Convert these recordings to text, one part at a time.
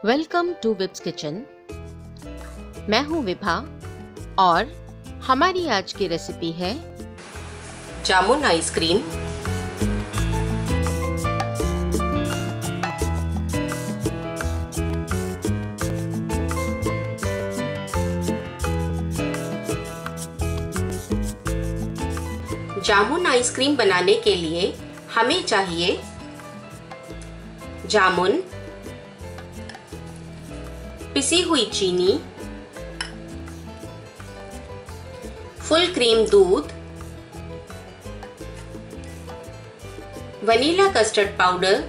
Welcome to chips kitchen. मैं हूं विभा और हमारी आज की रेसिपी है जामुन आइसक्रीम। जामुन आइसक्रीम बनाने के लिए हमें चाहिए जामुन, पिसी हुई चीनी, फुल क्रीम दूध, vanilla custard powder,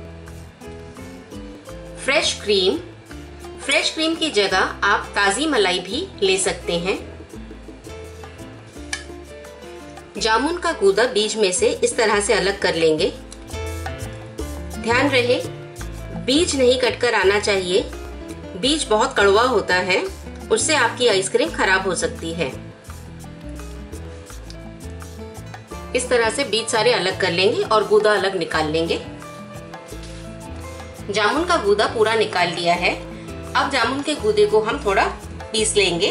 fresh cream. Fresh cream की जगह आप ताज़ी मलाई भी ले सकते हैं। जामुन का गूदा बीज में से इस तरह से अलग कर लेंगे। ध्यान रहे बीज नहीं कटकर आना चाहिए। बीज बहुत कड़वा होता है, उससे आपकी आइसक्रीम खराब हो सकती है। इस तरह से बीज सारे अलग कर लेंगे और गूदा अलग निकाल लेंगे। जामुन का गूदा पूरा निकाल लिया है। अब जामुन के गूदे को हम थोड़ा पीस लेंगे।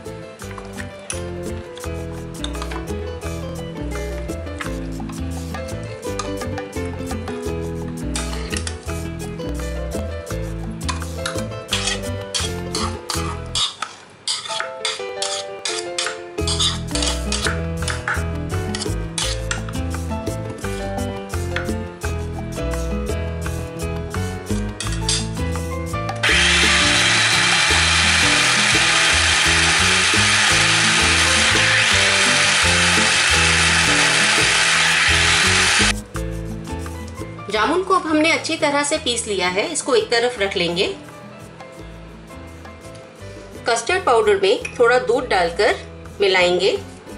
जामुन को अब हमने अच्छी तरह से पीस लिया है। इसको एक तरफ रख लेंगे। कस्टर्ड पाउडर में थोड़ा दूध डालकर मिलाएंगे।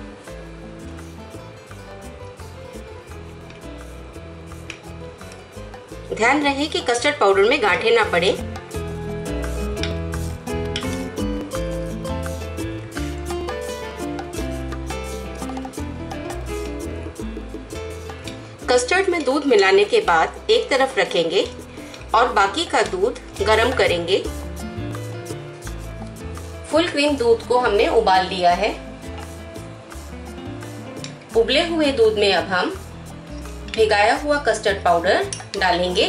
ध्यान रहे कि कस्टर्ड पाउडर में गांठें ना पड़े। कस्टर्ड में दूध मिलाने के बाद एक तरफ रखेंगे और बाकी का दूध गरम करेंगे। फुल क्रीम दूध को हमने उबाल लिया है। उबले हुए दूध में अब हम भिगाया हुआ कस्टर्ड पाउडर डालेंगे।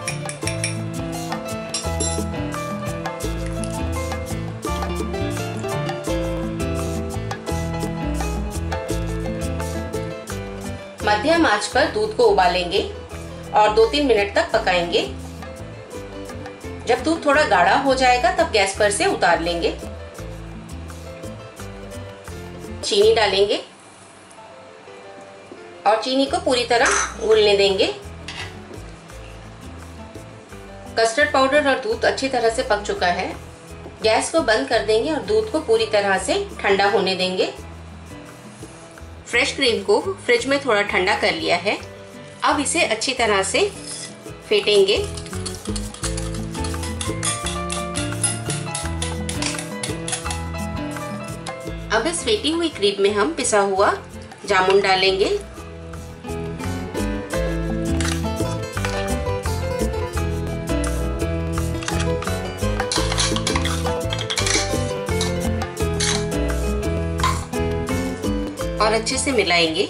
मध्यम आंच पर दूध को उबालेंगे और 2-3 मिनट तक पकाएंगे। जब दूध थोड़ा गाढ़ा हो जाएगा तब गैस पर से उतार लेंगे। चीनी डालेंगे और चीनी को पूरी तरह घुलने देंगे। कस्टर्ड पाउडर और दूध अच्छी तरह से पक चुका है। गैस को बंद कर देंगे और दूध को पूरी तरह से ठंडा होने देंगे। फ्रेश क्रीम को फ्रिज में थोड़ा ठंडा कर लिया है। अब इसे अच्छी तरह से फेंटेंगे। अब इस फेंटी हुई क्रीम में हम पिसा हुआ जामुन डालेंगे। और अच्छे से मिलाएंगे।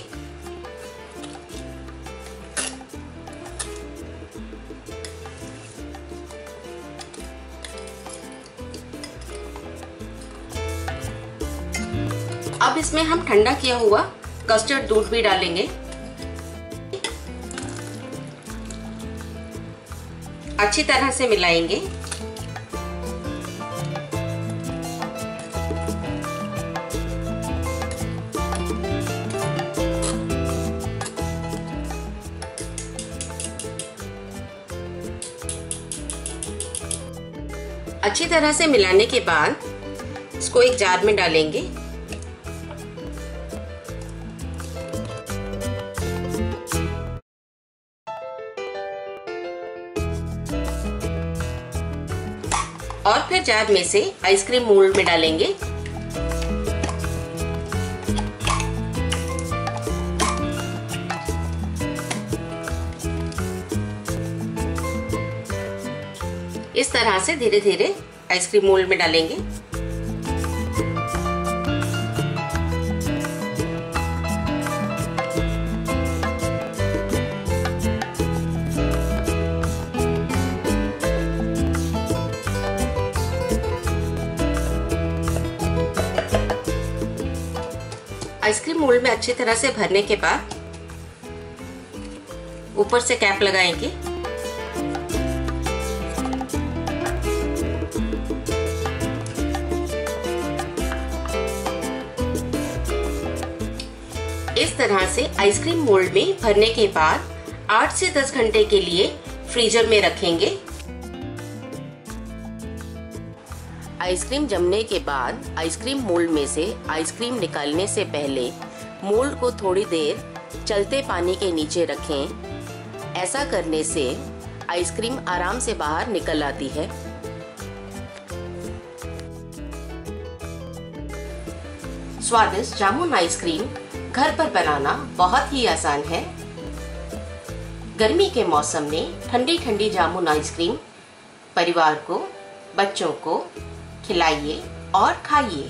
अब इसमें हम ठंडा किया हुआ कस्टर्ड दूध भी डालेंगे। अच्छी तरह से मिलाएंगे। अच्छी तरह से मिलाने के बाद इसको एक जार में डालेंगे। और फिर जार में से आइसक्रीम मोल्ड में डालेंगे। इस तरह से धीरे धीरे आइसक्रीम मोल्ड में डालेंगे। आइसक्रीम मोल्ड में अच्छी तरह से भरने के बाद ऊपर से कैप लगाएंगे। इस तरह से आइसक्रीम मोल्ड में भरने के बाद 8 से 10 घंटे के लिए फ्रीजर में रखेंगे। आइसक्रीम जमने के बाद आइसक्रीम मोल्ड में से आइसक्रीम निकालने से पहले मोल्ड को थोड़ी देर चलते पानी के नीचे रखें। ऐसा करने से आइसक्रीम आराम से बाहर निकल आती है। स्वादिष्ट जामुन आइसक्रीम घर पर बनाना बहुत ही आसान है। गर्मी के मौसम में ठंडी ठंडी जामुन आइसक्रीम परिवार को, बच्चों को खिलाइए और खाइए।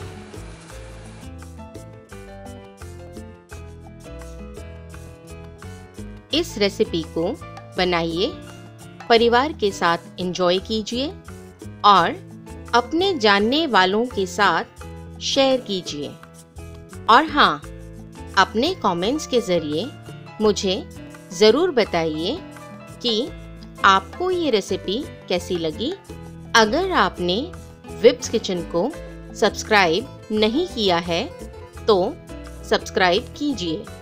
इस रेसिपी को बनाइए, परिवार के साथ एंजॉय कीजिए और अपने जानने वालों के साथ शेयर कीजिए। और हाँ, अपने कमेंट्स के ज़रिए मुझे ज़रूर बताइए कि आपको ये रेसिपी कैसी लगी। अगर आपने विप्स किचन को सब्सक्राइब नहीं किया है तो सब्सक्राइब कीजिए।